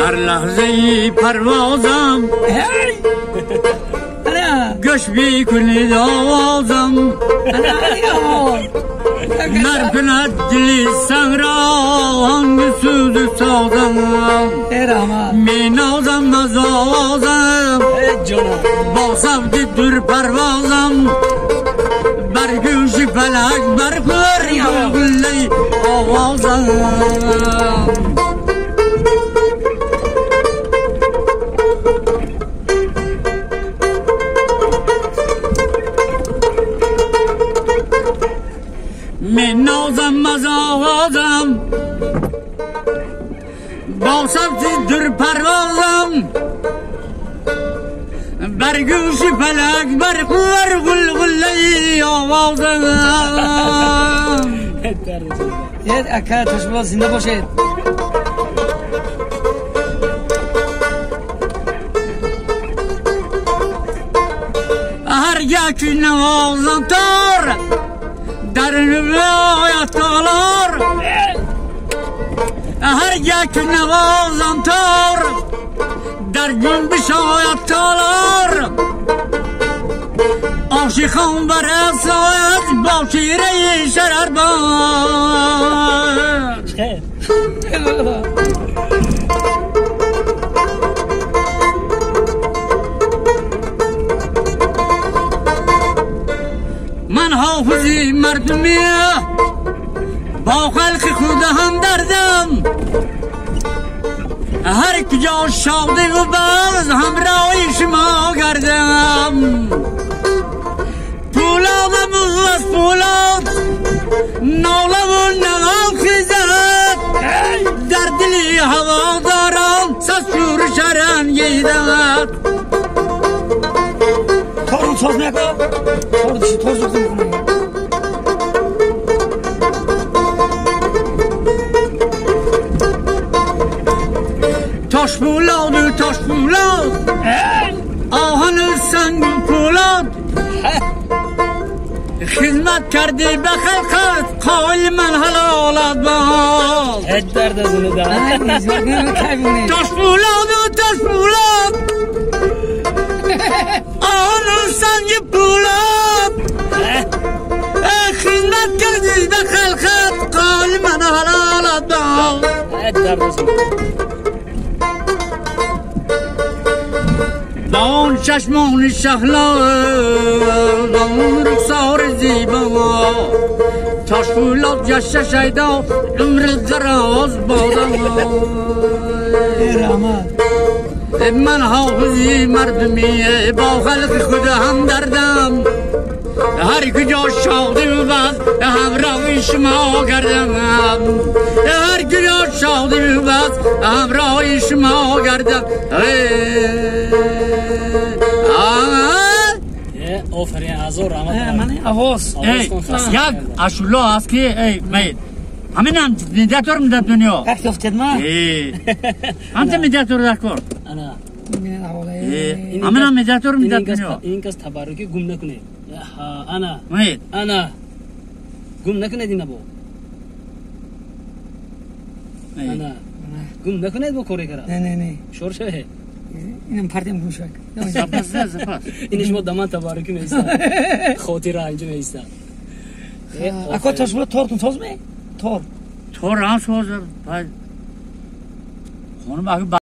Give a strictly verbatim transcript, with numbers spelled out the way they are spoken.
هر لحظه پروازم گوش بی کنید آوازم نرکند دلی سنگ را هنگ سوز سازم می نازم از آوازم با صفت دور پروازم بر گوش فلک بر پر گلی آوازم می نازم از آوازم با صفت در پروازم بر گوش فلک بر پر گل گلی آوازم یه اکه تشبیه زنده باشید هر یکی نوازم تار در نوایت کالار هر یک نوازم تار در جنبش آید تالار عاشقان برساید با شیره شرر باد من حافظی مردمی با خلق خود هم دردم هر کجا شاده و باز همراه شما گردم پولادم از پولاد ناله و نغال خیزد در دلی هوا دارم سس شور شرنگیدد تارون ساز نکن تارون دشی تارون ساز نکنه تاش پولاد و تاش پولاد آهن سنگ و پولاد خدمت کردی به خلقت قائل من حلالت باد هد درد از اونو دارم تاش پولاد و تاش پولاد آهن سنگ پولاد خدمت کردی به خلقت قائل من حلالت باد هد درد از اونو دان چشمان شهلا دان رخسار زیبا تاش پولاد جشن شیدا عمر دراز بادم من حافظی مردمی با خلق خود هم دردم هر کجا شادی و بز همراه شما گردم هر کجا شادی و بز همراه شما گردم آفرین ازو رحمت من آواز یک اشولا هست که ای مید همین هم میدیاتور میداد دنیا یک افتاد ما همین میدیاتور دکور انا همین هم میدیاتور میداد دنیا این کس تبرکی گم نکنه انا مید انا گم نکنه دینا بو انا گم نکنه بو کوری کرا نه نه نه شور شوه اینم پردیم گوش بک زپاس زپاس اینش ما دمان تبرکی میستا خاطر انجام میستا اکو تاش بود تارتون ساز می تار تور هم سوز خانم